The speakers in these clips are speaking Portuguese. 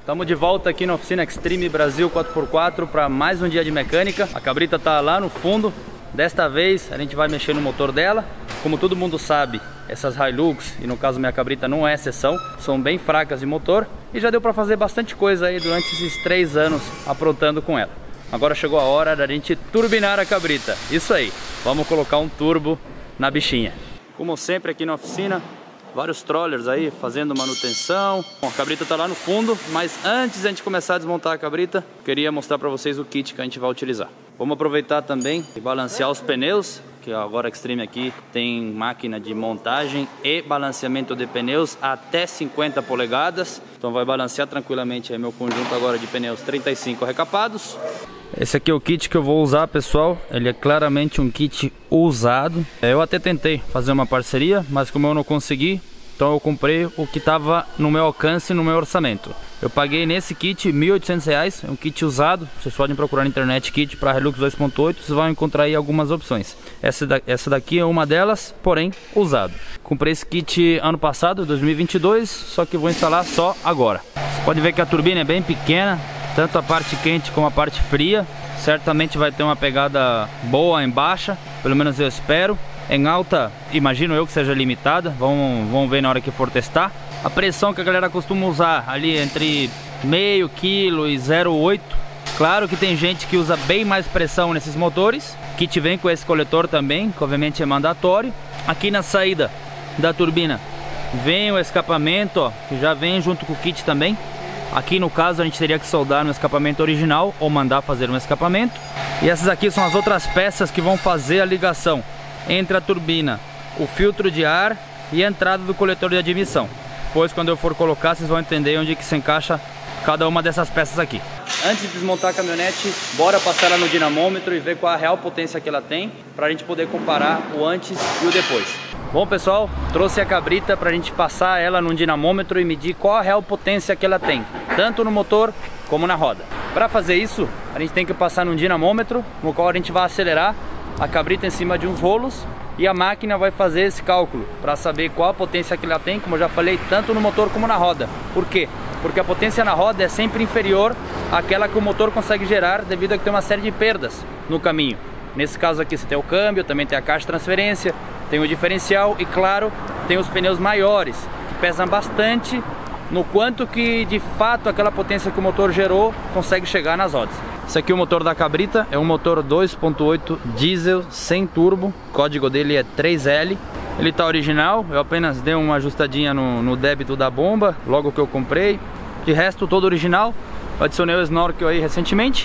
Estamos de volta aqui na oficina Extreme Brasil 4x4 para mais um dia de mecânica. A cabrita tá lá no fundo. Desta vez a gente vai mexer no motor dela. Como todo mundo sabe, essas Hilux, e no caso minha cabrita não é exceção, são bem fracas de motor. E já deu para fazer bastante coisa aí durante esses 3 anos aprontando com ela. Agora chegou a hora da gente turbinar a cabrita. Isso aí, vamos colocar um turbo na bichinha. Como sempre aqui na oficina, vários trollers aí fazendo manutenção. Bom, a cabrita tá lá no fundo, mas antes de a gente começar a desmontar a cabrita, queria mostrar para vocês o kit que a gente vai utilizar. Vamos aproveitar também e balancear os pneus, que agora a Extreme aqui tem máquina de montagem e balanceamento de pneus até 50 polegadas. Então vai balancear tranquilamente aí meu conjunto agora de pneus 35 recapados. Esse aqui é o kit que eu vou usar, pessoal. Ele é claramente um kit usado. Eu até tentei fazer uma parceria, mas como eu não consegui, então eu comprei o que estava no meu alcance, no meu orçamento. Eu paguei nesse kit R$ 1.800, é um kit usado. Vocês podem procurar na internet kit para Hilux 2.8, vocês vão encontrar aí algumas opções. Essa daqui é uma delas, porém usado. Comprei esse kit ano passado, 2022, só que vou instalar só agora. Você pode ver que a turbina é bem pequena, tanto a parte quente como a parte fria. Certamente vai ter uma pegada boa em baixa, pelo menos eu espero. Em alta, imagino eu que seja limitada, vamos ver na hora que for testar. A pressão que a galera costuma usar ali entre meio quilo e 0,8. Claro que tem gente que usa bem mais pressão nesses motores. O kit vem com esse coletor também, que obviamente é mandatório. Aqui na saída da turbina vem o escapamento, ó, que já vem junto com o kit também. Aqui no caso a gente teria que soldar no escapamento original ou mandar fazer um escapamento. E essas aqui são as outras peças que vão fazer a ligação entre a turbina, o filtro de ar e a entrada do coletor de admissão. Depois, quando eu for colocar, vocês vão entender onde que se encaixa cada uma dessas peças aqui. Antes de desmontar a caminhonete, bora passar ela no dinamômetro e ver qual a real potência que ela tem, para a gente poder comparar o antes e o depois. Bom, pessoal, trouxe a cabrita para a gente passar ela no dinamômetro e medir qual a real potência que ela tem, tanto no motor como na roda. Para fazer isso, a gente tem que passar num dinamômetro, no qual a gente vai acelerar a cabrita em cima de uns rolos e a máquina vai fazer esse cálculo para saber qual a potência que ela tem, como eu já falei, tanto no motor como na roda. Por quê? Porque a potência na roda é sempre inferior àquela que o motor consegue gerar, devido a que tem uma série de perdas no caminho. Nesse caso aqui você tem o câmbio, também tem a caixa de transferência, tem o diferencial e, claro, tem os pneus maiores, que pesam bastante no quanto que de fato aquela potência que o motor gerou consegue chegar nas rodas. Esse aqui é o motor da cabrita, é um motor 2.8 diesel sem turbo, o código dele é 3L. Ele está original, eu apenas dei uma ajustadinha no débito da bomba, logo que eu comprei. De resto, todo original. Eu adicionei o snorkel aí recentemente.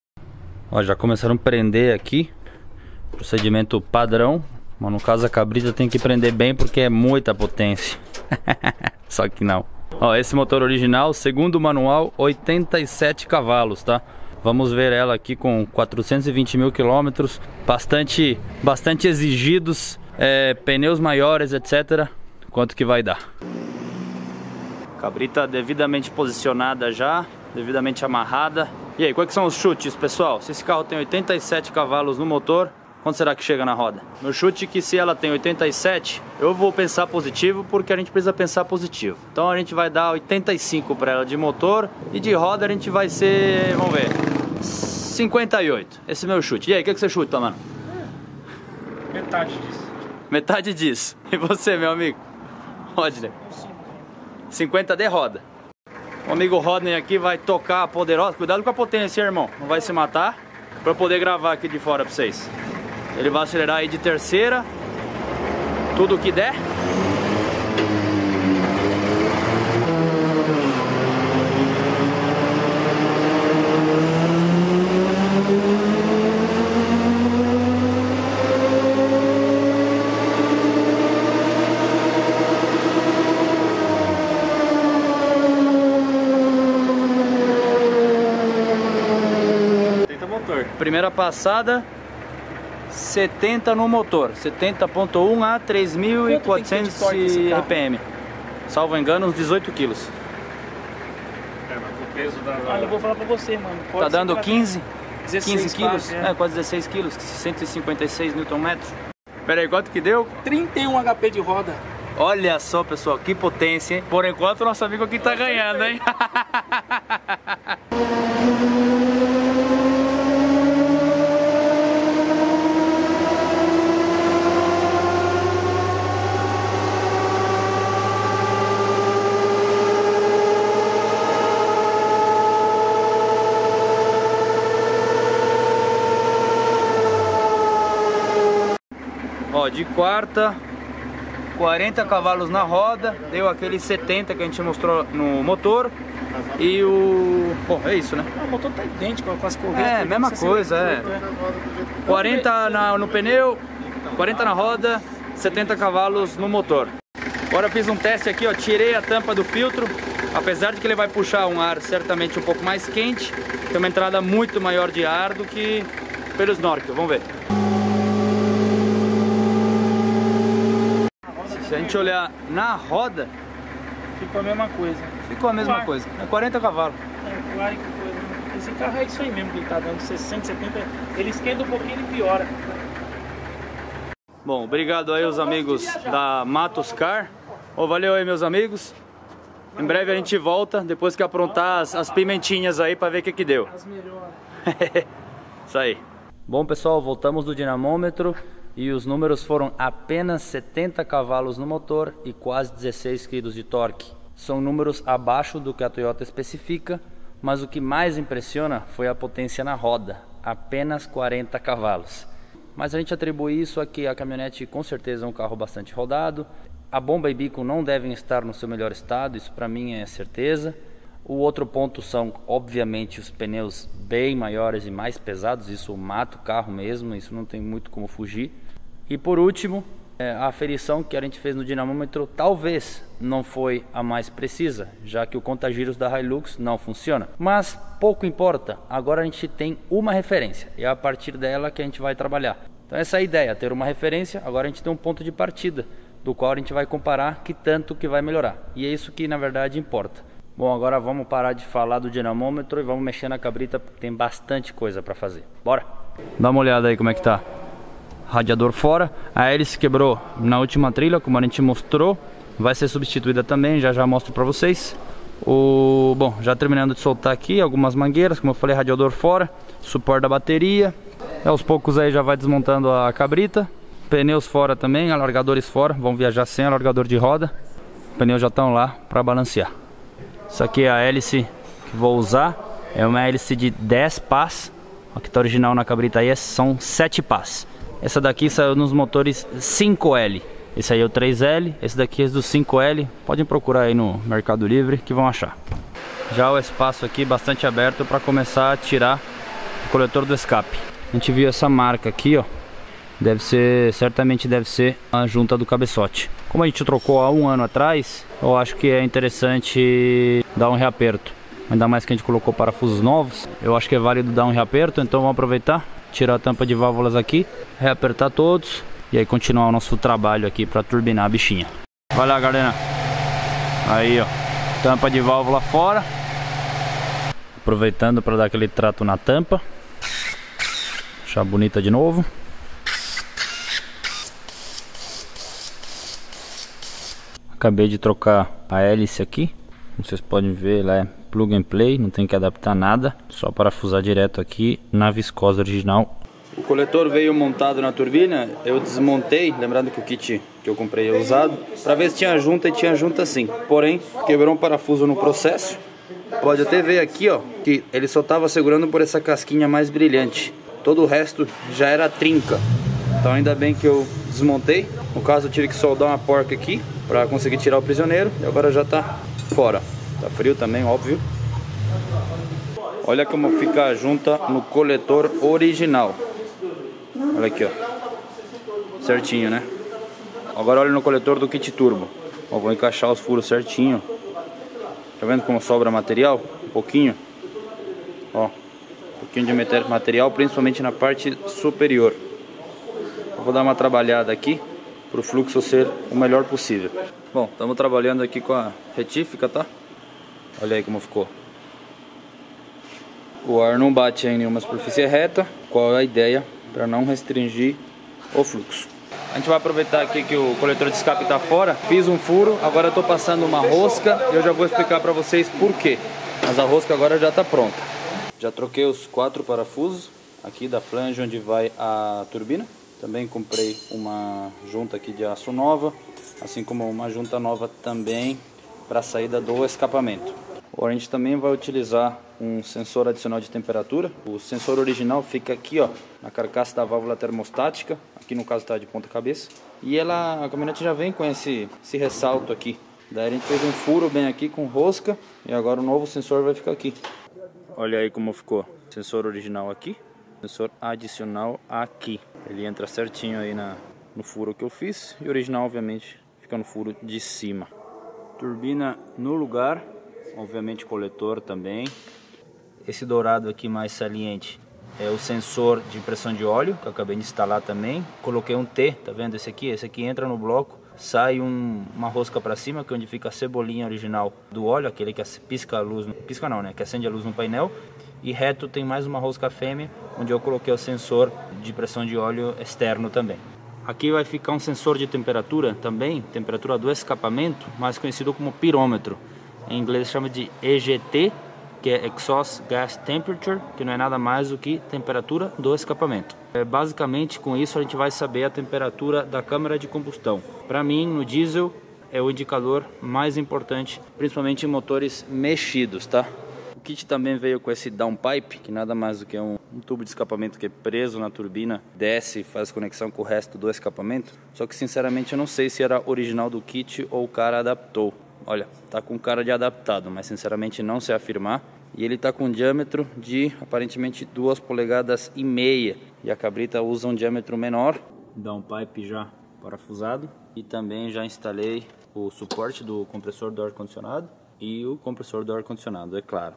Ó, já começaram a prender aqui, procedimento padrão, mas no caso a cabrita tem que prender bem porque é muita potência. Só que não. Ó, esse motor original, segundo manual, 87 cavalos, tá? Vamos ver ela aqui com 420 mil quilômetros, bastante exigidos, pneus maiores, etc. Quanto que vai dar? Cabrita devidamente posicionada já, devidamente amarrada. E aí, quais são os chutes, pessoal? Se esse carro tem 87 cavalos no motor, quanto será que chega na roda? Meu chute é que se ela tem 87, eu vou pensar positivo, porque a gente precisa pensar positivo. Então a gente vai dar 85 para ela de motor e de roda a gente vai ser, vamos ver, 58. Esse é meu chute. E aí, o que você chuta, mano? Metade disso. Metade disso. E você, meu amigo? Rodney? 50 de roda. O amigo Rodney aqui vai tocar a poderosa. Cuidado com a potência, irmão. Não vai se matar. Pra eu poder gravar aqui de fora pra vocês. Ele vai acelerar aí de terceira. Tudo o que der. Primeira passada, 70 no motor, 70.1 a 3.400 RPM. Salvo engano, uns 18 quilos. Mas o peso da... Olha, eu vou falar pra você, mano. Tá dando 15? 15 quilos? Quase 16 quilos, 156 Nm. Pera aí, quanto que deu? 31 HP de roda. Olha só, pessoal, que potência, hein? Por enquanto, o nosso amigo aqui tá ganhando, hein? Ó, de quarta, 40 cavalos na roda, deu aquele 70 que a gente mostrou no motor. E o... Bom, é isso, né? O motor tá idêntico com as correias. É, mesma coisa, é. 40 no pneu, 40 na roda, 70 cavalos no motor. Agora eu fiz um teste aqui, ó, tirei a tampa do filtro. Apesar de que ele vai puxar um ar certamente um pouco mais quente, tem uma entrada muito maior de ar do que pelo snorkel, vamos ver. Se a gente olhar na roda, ficou a mesma coisa. Ficou a mesma coisa, é 40 cavalos. É, claro que coisa. Esse carro é isso aí mesmo que ele tá dando, 60, 70, ele esquenta um pouquinho e piora. Bom, obrigado aí aos amigos da Matos Car. Valeu aí, meus amigos. Em breve a gente volta, depois que aprontar as pimentinhas aí pra ver o que deu. As melhores. Isso aí. Bom, pessoal, voltamos do dinamômetro. E os números foram apenas 70 cavalos no motor e quase 16 kg de torque. São números abaixo do que a Toyota especifica, mas o que mais impressiona foi a potência na roda, apenas 40 cavalos. Mas a gente atribui isso a que a caminhonete com certeza é um carro bastante rodado. A bomba e bico não devem estar no seu melhor estado, isso para mim é certeza. O outro ponto são, obviamente, os pneus bem maiores e mais pesados, isso mata o carro mesmo, isso não tem muito como fugir. E por último, a aferição que a gente fez no dinamômetro talvez não foi a mais precisa, já que o contagiros da Hilux não funciona. Mas pouco importa, agora a gente tem uma referência e é a partir dela que a gente vai trabalhar. Então essa é a ideia, ter uma referência, agora a gente tem um ponto de partida, do qual a gente vai comparar que tanto que vai melhorar. E é isso que na verdade importa. Bom, agora vamos parar de falar do dinamômetro e vamos mexer na cabrita, porque tem bastante coisa para fazer. Bora? Dá uma olhada aí como é que tá. Radiador fora, a hélice quebrou na última trilha, como a gente mostrou, vai ser substituída também, já mostro para vocês. Bom, já terminando de soltar aqui algumas mangueiras, como eu falei, radiador fora, suporte da bateria. Aos poucos aí já vai desmontando a cabrita. Pneus fora também, alargadores fora, vão viajar sem alargador de roda. Pneus já estão lá para balancear. Isso aqui é a hélice que vou usar, é uma hélice de 10 pás. A que está original na cabrita aí são 7 pás. Essa daqui saiu nos motores 5L. Esse aí é o 3L, esse daqui é do 5L. Podem procurar aí no Mercado Livre que vão achar. Já o espaço aqui bastante aberto para começar a tirar o coletor do escape. A gente viu essa marca aqui, ó. Certamente deve ser a junta do cabeçote. Como a gente trocou há um ano atrás, eu acho que é interessante dar um reaperto. Ainda mais que a gente colocou parafusos novos, eu acho que é válido dar um reaperto, então vamos aproveitar, tirar a tampa de válvulas aqui, reapertar todos e aí continuar o nosso trabalho aqui para turbinar a bichinha. Vai lá, galera. Aí, ó, tampa de válvula fora. Aproveitando para dar aquele trato na tampa. Deixar bonita de novo. Acabei de trocar a hélice aqui. Como vocês podem ver, ela é plug and play, não tem que adaptar nada, só parafusar direto aqui na viscosa original. O coletor veio montado na turbina, eu desmontei, lembrando que o kit que eu comprei é usado, para ver se tinha junta, e tinha junta sim. Porém, quebrou um parafuso no processo. Pode até ver aqui, ó, que ele só estava segurando por essa casquinha mais brilhante. Todo o resto já era trinca. Então ainda bem que eu desmontei. No caso eu tive que soldar uma porca aqui para conseguir tirar o prisioneiro e agora já tá fora. Tá frio também, óbvio. Olha como fica a junta no coletor original. Olha aqui, ó. Certinho, né? Agora olha no coletor do kit turbo. Ó, vou encaixar os furos certinho. Tá vendo como sobra material? Um pouquinho. Ó, um pouquinho de material, principalmente na parte superior. Eu vou dar uma trabalhada aqui para o fluxo ser o melhor possível. Bom, estamos trabalhando aqui com a retífica, tá? Olha aí como ficou. O ar não bate em nenhuma superfície reta. Qual é a ideia? Para não restringir o fluxo. A gente vai aproveitar aqui que o coletor de escape está fora. Fiz um furo, agora eu estou passando uma rosca e eu já vou explicar para vocês por quê. Mas a rosca agora já está pronta. Já troquei os 4 parafusos aqui da flange onde vai a turbina. Também comprei uma junta aqui de aço nova, assim como uma junta nova também para a saída do escapamento. A gente também vai utilizar um sensor adicional de temperatura. O sensor original fica aqui, ó, na carcaça da válvula termostática. Aqui no caso está de ponta cabeça. E a caminhonete já vem com esse ressalto aqui. Daí a gente fez um furo bem aqui com rosca. E agora o novo sensor vai ficar aqui. Olha aí como ficou. Sensor original aqui. Sensor adicional aqui. Ele entra certinho aí no furo que eu fiz. E o original obviamente fica no furo de cima. Turbina no lugar. Obviamente coletor também. Esse dourado aqui mais saliente é o sensor de pressão de óleo que eu acabei de instalar também. Coloquei um T, tá vendo esse aqui? Esse aqui entra no bloco, sai uma rosca para cima, que é onde fica a cebolinha original do óleo, aquele que pisca a luz, pisca não, né? Que acende a luz no painel. E reto tem mais uma rosca fêmea, onde eu coloquei o sensor de pressão de óleo externo também. Aqui vai ficar um sensor de temperatura também, temperatura do escapamento, mais conhecido como pirômetro. Em inglês chama de EGT, que é Exhaust Gas Temperature, que não é nada mais do que temperatura do escapamento. Basicamente com isso a gente vai saber a temperatura da câmara de combustão. Para mim no diesel é o indicador mais importante, principalmente em motores mexidos, tá? O kit também veio com esse downpipe, que nada mais do que um tubo de escapamento que é preso na turbina, desce e faz conexão com o resto do escapamento. Só que sinceramente eu não sei se era original do kit ou o cara adaptou. Olha, tá com cara de adaptado, mas sinceramente não sei afirmar. E ele tá com um diâmetro de aparentemente 2,5 polegadas. E a cabrita usa um diâmetro menor. Downpipe já parafusado. E também já instalei o suporte do compressor do ar-condicionado e o compressor do ar-condicionado, é claro.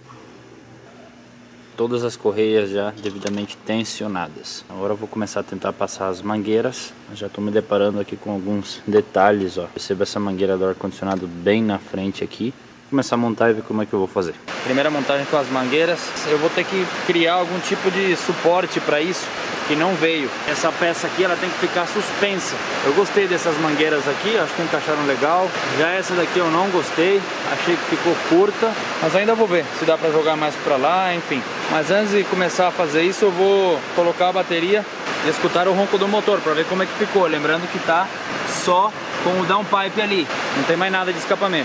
Todas as correias já devidamente tensionadas. Agora eu vou começar a tentar passar as mangueiras. Eu já estou me deparando aqui com alguns detalhes, ó. Perceba essa mangueira do ar-condicionado bem na frente aqui. Vou começar a montar e ver como é que eu vou fazer. Primeira montagem com as mangueiras. Eu vou ter que criar algum tipo de suporte para isso, que não veio. Essa peça aqui ela tem que ficar suspensa. Eu gostei dessas mangueiras aqui, acho que encaixaram legal. Já essa daqui eu não gostei, achei que ficou curta, mas ainda vou ver se dá para jogar mais para lá, enfim. Mas antes de começar a fazer isso, eu vou colocar a bateria e escutar o ronco do motor para ver como é que ficou. Lembrando que tá só com o downpipe ali, não tem mais nada de escapamento.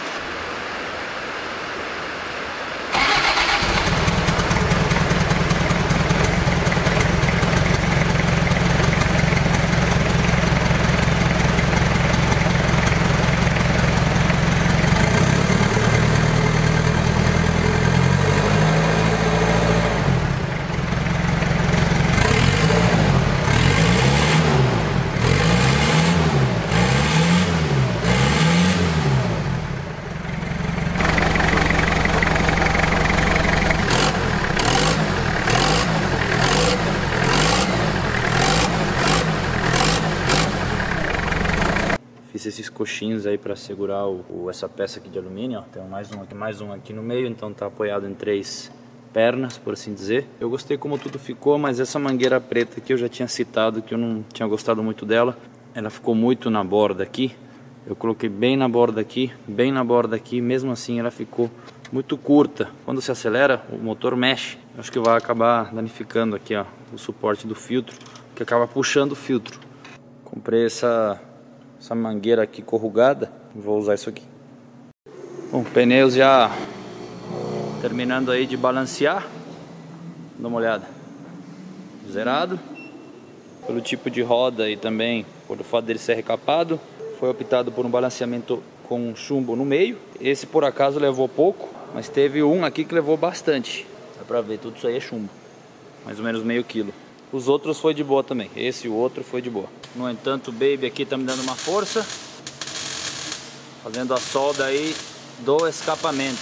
Fiz esses coxinhos aí para segurar essa peça aqui de alumínio, ó. Tem mais um aqui no meio, então tá apoiado em 3 pernas, por assim dizer. Eu gostei como tudo ficou, mas essa mangueira preta aqui eu já tinha citado que eu não tinha gostado muito dela. Ela ficou muito na borda aqui. Eu coloquei bem na borda aqui, bem na borda aqui, mesmo assim ela ficou muito curta. Quando se acelera, o motor mexe. Acho que vai acabar danificando aqui, ó, o suporte do filtro, que acaba puxando o filtro. Comprei essa mangueira aqui corrugada, vou usar isso aqui. Bom, pneus já terminando aí de balancear. Dá uma olhada. Zerado. Pelo tipo de roda e também pelo fato dele ser recapado, foi optado por um balanceamento com chumbo no meio. Esse por acaso levou pouco, mas teve um aqui que levou bastante. Dá pra ver, tudo isso aí é chumbo. Mais ou menos meio quilo. Os outros foi de boa também. Esse e o outro foi de boa. No entanto, o Baby aqui tá me dando uma força, fazendo a solda aí do escapamento.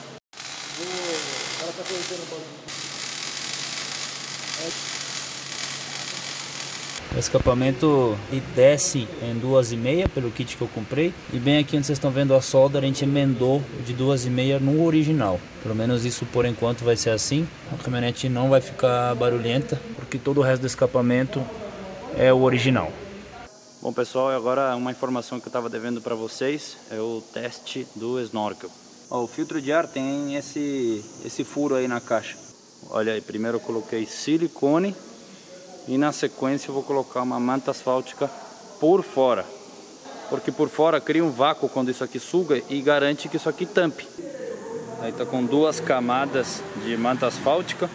O escapamento desce em 2,5 pelo kit que eu comprei. E bem aqui onde vocês estão vendo a solda, a gente emendou de 2,5 no original. Pelo menos isso por enquanto vai ser assim. A caminhonete não vai ficar barulhenta, porque todo o resto do escapamento é o original. Bom pessoal, agora uma informação que eu estava devendo para vocês é o teste do snorkel. Ó, o filtro de ar tem esse furo aí na caixa. Olha aí, primeiro eu coloquei silicone e na sequência eu vou colocar uma manta asfáltica por fora. Porque por fora cria um vácuo quando isso aqui suga e garante que isso aqui tampe. Aí tá com 2 camadas de manta asfáltica.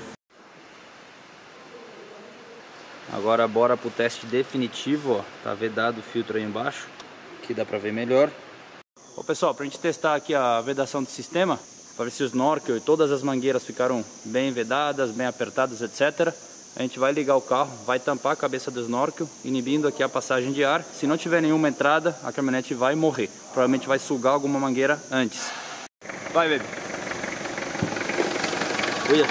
Agora bora pro teste definitivo, ó. Tá vedado o filtro aí embaixo, que dá pra ver melhor. Ó, pessoal, pra gente testar aqui a vedação do sistema, para ver se o snorkel e todas as mangueiras ficaram bem vedadas, bem apertadas, etc. A gente vai ligar o carro, vai tampar a cabeça do snorkel, inibindo aqui a passagem de ar. Se não tiver nenhuma entrada, a caminhonete vai morrer. Provavelmente vai sugar alguma mangueira antes. Vai, baby. Olha.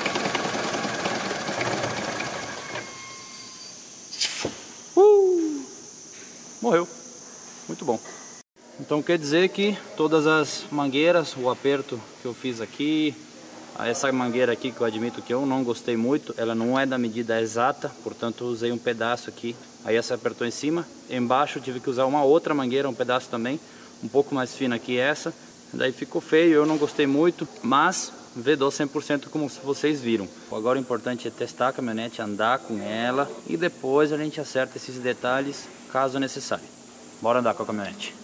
Morreu. Muito bom. Então quer dizer que todas as mangueiras, o aperto que eu fiz aqui, essa mangueira aqui que eu admito que eu não gostei muito, ela não é da medida exata, portanto eu usei um pedaço aqui, aí essa apertou em cima, embaixo eu tive que usar uma outra mangueira, um pedaço também, um pouco mais fina que essa, daí ficou feio, eu não gostei muito, mas vedou 100% como vocês viram. Agora o importante é testar a caminhonete, andar com ela e depois a gente acerta esses detalhes caso necessário. Bora andar com a caminhonete.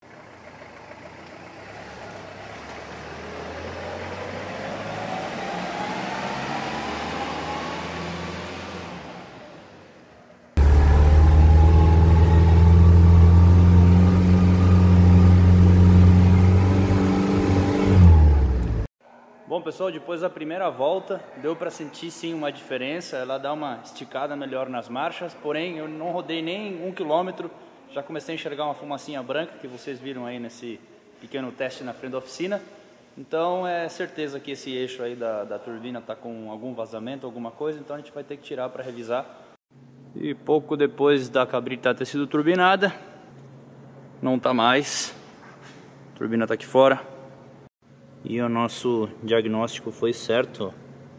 Bom pessoal, depois da primeira volta deu para sentir sim uma diferença, ela dá uma esticada melhor nas marchas, porém eu não rodei nem 1 km, já comecei a enxergar uma fumacinha branca que vocês viram aí nesse pequeno teste na frente da oficina. Então é certeza que esse eixo aí da turbina está com algum vazamento, alguma coisa, então a gente vai ter que tirar para revisar. E pouco depois da cabrita ter sido turbinada, não está mais, a turbina está aqui fora. E o nosso diagnóstico foi certo,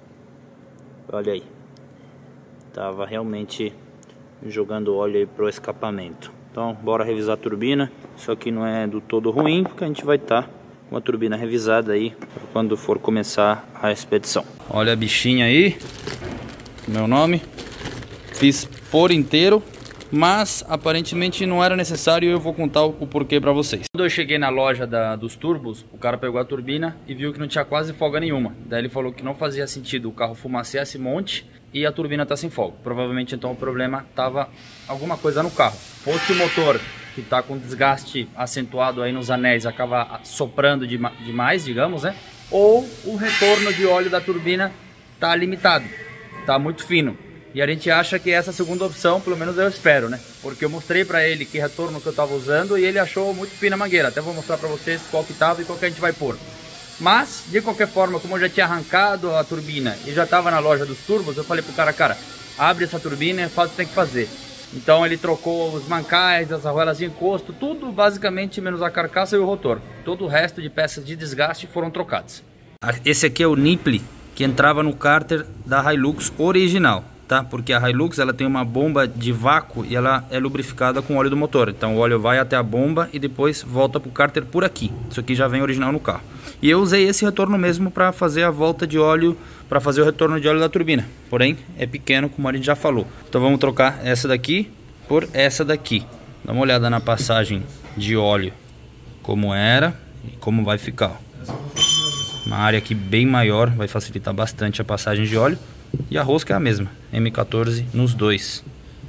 ó. Olha aí, tava realmente jogando óleo aí pro escapamento. Então bora revisar a turbina. Isso aqui não é do todo ruim, porque a gente vai estar com a turbina revisada aí quando for começar a expedição. Olha a bichinha aí, meu nome, fiz por inteiro, mas aparentemente não era necessário e eu vou contar o porquê pra vocês. Quando eu cheguei na loja dos turbos, o cara pegou a turbina e viu que não tinha quase folga nenhuma. Daí ele falou que não fazia sentido o carro fumacear esse monte e a turbina tá sem folga. Provavelmente então o problema tava alguma coisa no carro. Fosse o motor que tá com desgaste acentuado aí nos anéis, acaba soprando demais, digamos, né? Ou o retorno de óleo da turbina tá limitado, tá muito fino. E a gente acha que essa segunda opção, pelo menos eu espero, né? Porque eu mostrei pra ele que retorno que eu tava usando e ele achou muito fina a mangueira. Até vou mostrar pra vocês qual que tava e qual que a gente vai pôr. Mas, de qualquer forma, como eu já tinha arrancado a turbina e já tava na loja dos turbos, eu falei pro cara, abre essa turbina e faz o que tem que fazer. Então ele trocou os mancais, as arruelas de encosto, tudo basicamente menos a carcaça e o rotor. Todo o resto de peças de desgaste foram trocadas. Esse aqui é o nipple que entrava no cárter da Hilux original. Tá? Porque a Hilux ela tem uma bomba de vácuo e ela é lubrificada com óleo do motor. Então o óleo vai até a bomba e depois volta para o cárter por aqui. Isso aqui já vem original no carro. E eu usei esse retorno mesmo para fazer a volta de óleo, para fazer o retorno de óleo da turbina. Porém é pequeno, como a gente já falou. Então vamos trocar essa daqui por essa daqui. Dá uma olhada na passagem de óleo, como era e como vai ficar. Uma área aqui bem maior, vai facilitar bastante a passagem de óleo. E a rosca é a mesma, M14 nos dois.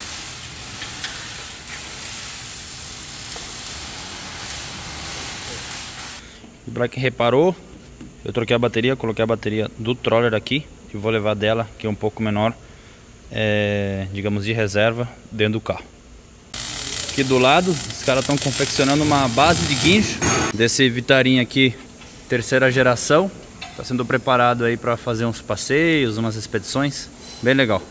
O Black reparou, eu troquei a bateria, coloquei a bateria do Troller aqui, e vou levar dela, que é um pouco menor, digamos de reserva, dentro do carro. Aqui do lado, os caras estão confeccionando uma base de guincho desse Vitarin aqui, terceira geração. Está sendo preparado aí para fazer uns passeios, umas expedições, bem legal.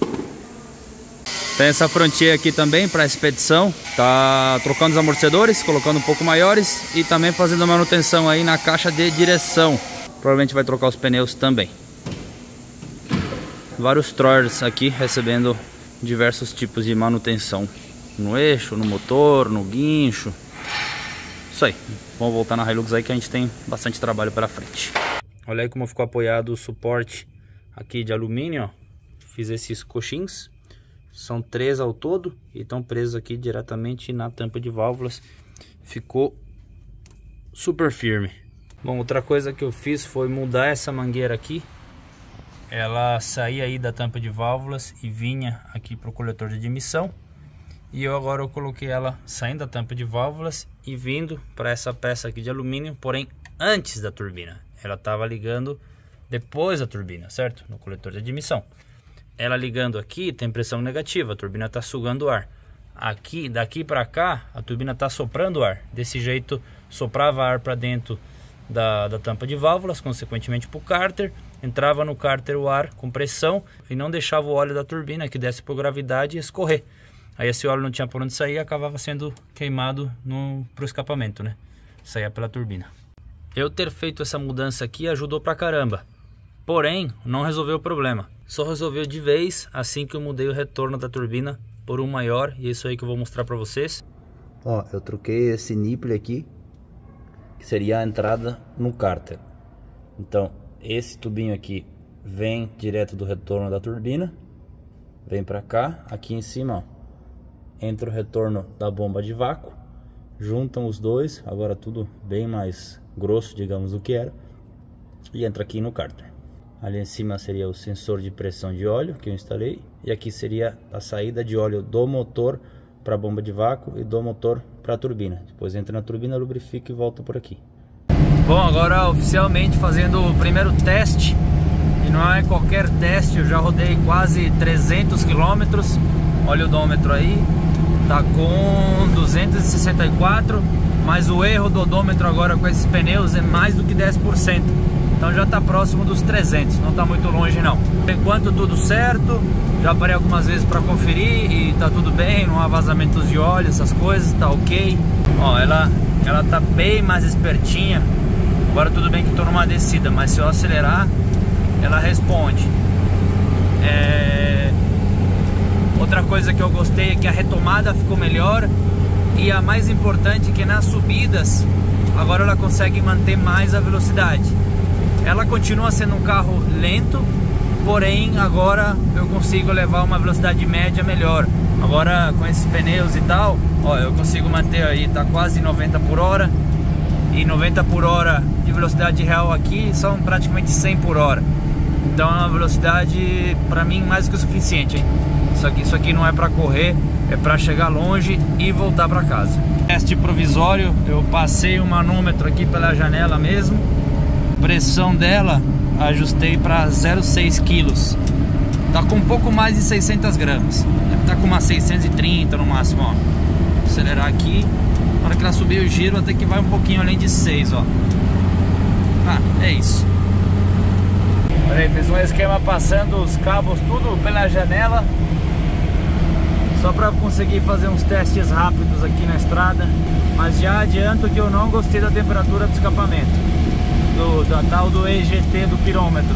Tem essa Frontier aqui também para expedição, tá trocando os amortecedores, colocando um pouco maiores e também fazendo a manutenção aí na caixa de direção. Provavelmente vai trocar os pneus também. Vários Trollers aqui recebendo diversos tipos de manutenção. no eixo, no motor, no guincho. Isso aí, vamos voltar na Hilux aí que a gente tem bastante trabalho pela frente. Olha aí como ficou apoiado o suporte aqui de alumínio, ó. Fiz esses coxins, são 3 ao todo e estão presos aqui diretamente na tampa de válvulas. Ficou super firme. Bom, outra coisa que eu fiz foi mudar essa mangueira aqui. Ela saía aí da tampa de válvulas e vinha aqui para o coletor de admissão. E agora eu coloquei ela saindo da tampa de válvulas e vindo para essa peça aqui de alumínio, porém antes da turbina. Ela estava ligando depois da turbina, certo? No coletor de admissão. Ela ligando aqui tem pressão negativa, a turbina está sugando ar. Aqui, daqui para cá, a turbina está soprando ar. Desse jeito soprava ar para dentro da tampa de válvulas, consequentemente para o cárter. Entrava no cárter o ar com pressão e não deixava o óleo da turbina que desce por gravidade escorrer. Aí esse óleo não tinha por onde sair e acabava sendo queimado pro escapamento, né? Saía pela turbina. Eu ter feito essa mudança aqui ajudou pra caramba. Porém, não resolveu o problema. Só resolveu de vez assim que eu mudei o retorno da turbina por um maior. E é isso aí que eu vou mostrar pra vocês. Ó, eu troquei esse nipple aqui, que seria a entrada no cárter. Então, esse tubinho aqui vem direto do retorno da turbina. Vem pra cá, aqui em cima, ó. Entra o retorno da bomba de vácuo, juntam os dois, agora tudo bem mais grosso, digamos, do que era, e entra aqui no cárter. Ali em cima seria o sensor de pressão de óleo que eu instalei, e aqui seria a saída de óleo do motor para a bomba de vácuo e do motor para a turbina. Depois entra na turbina, lubrifica e volta por aqui. Bom, agora oficialmente fazendo o primeiro teste, e não é qualquer teste, eu já rodei quase 300 km, olha o odômetro aí. Tá com 264, mas o erro do odômetro agora com esses pneus é mais do que 10%. Então já tá próximo dos 300, não tá muito longe não. Por enquanto tudo certo, já parei algumas vezes para conferir e tá tudo bem, não há vazamentos de óleo, essas coisas, tá ok. Ó, ela tá bem mais espertinha. Agora tudo bem que tô numa descida, mas se eu acelerar, ela responde. Outra coisa que eu gostei é que a retomada ficou melhor. E a mais importante é que nas subidas agora ela consegue manter mais a velocidade. Ela continua sendo um carro lento, porém agora eu consigo levar uma velocidade média melhor. Agora com esses pneus e tal, ó, eu consigo manter aí, tá quase 90 por hora. E 90 por hora de velocidade real aqui são praticamente 100 por hora. Então é uma velocidade para mim mais do que o suficiente, hein? Isso aqui não é para correr, é para chegar longe e voltar para casa. Teste provisório, eu passei o manômetro aqui pela janela mesmo. Pressão dela ajustei para 0,6 quilos. Tá com um pouco mais de 600 gramas. Deve tá com umas 630 no máximo, ó. Vou acelerar aqui. Na hora que ela subir o giro, até que vai um pouquinho além de 6, ó. Ah, é isso. Olha aí, fiz um esquema passando os cabos tudo pela janela, só para conseguir fazer uns testes rápidos aqui na estrada. Mas já adianto que eu não gostei da temperatura do escapamento, da tal do EGT do pirômetro.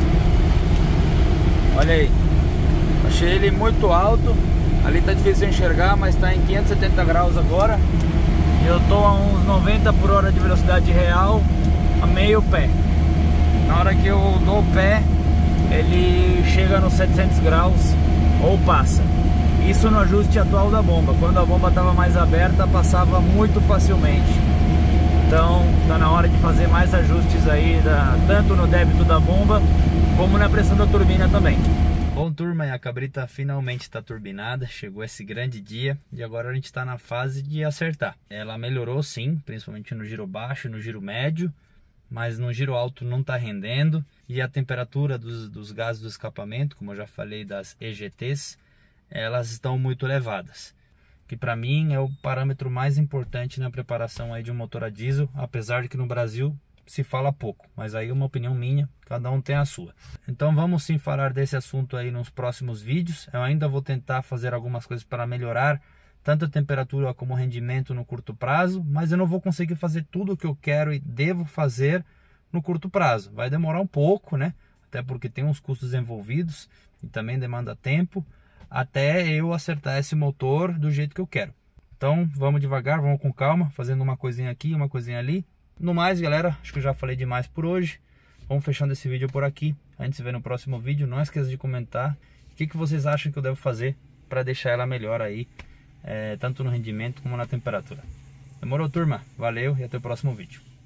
Olha aí, achei ele muito alto. Ali tá difícil de enxergar, mas tá em 570 graus agora. Eu tô a uns 90 por hora de velocidade real, a meio pé. Na hora que eu dou o pé, ele chega nos 700 graus ou passa. Isso no ajuste atual da bomba. Quando a bomba estava mais aberta, passava muito facilmente. Então tá na hora de fazer mais ajustes aí, tanto no débito da bomba como na pressão da turbina também. Bom, turma, a cabrita finalmente está turbinada, chegou esse grande dia e agora a gente está na fase de acertar. Ela melhorou sim, principalmente no giro baixo e no giro médio, mas no giro alto não está rendendo. E a temperatura dos gases do escapamento, como eu já falei das EGTs, elas estão muito elevadas, que para mim é o parâmetro mais importante na preparação aí de um motor a diesel, apesar de que no Brasil se fala pouco, mas aí é uma opinião minha, cada um tem a sua. Então vamos sim falar desse assunto aí nos próximos vídeos. Eu ainda vou tentar fazer algumas coisas para melhorar tanto a temperatura como o rendimento no curto prazo, mas eu não vou conseguir fazer tudo o que eu quero e devo fazer no curto prazo. Vai demorar um pouco, né? Até porque tem uns custos envolvidos e também demanda tempo. até eu acertar esse motor do jeito que eu quero. Então vamos devagar, vamos com calma, fazendo uma coisinha aqui, uma coisinha ali. No mais, galera, acho que eu já falei demais por hoje. Vamos fechando esse vídeo por aqui. A gente se vê no próximo vídeo. Não esqueça de comentar o que vocês acham que eu devo fazer para deixar ela melhor aí, tanto no rendimento como na temperatura. Demorou, turma? Valeu e até o próximo vídeo.